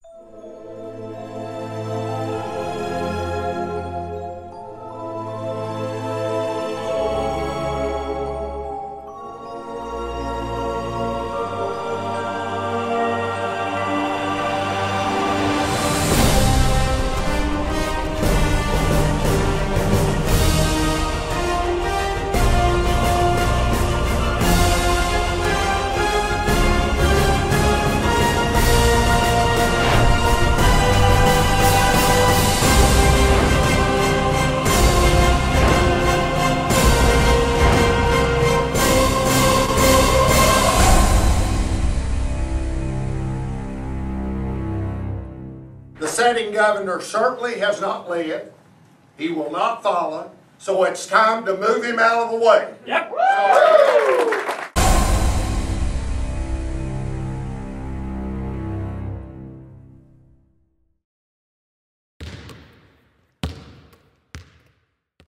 The sitting governor certainly has not led. He will not follow. So it's time to move him out of the way. Yep.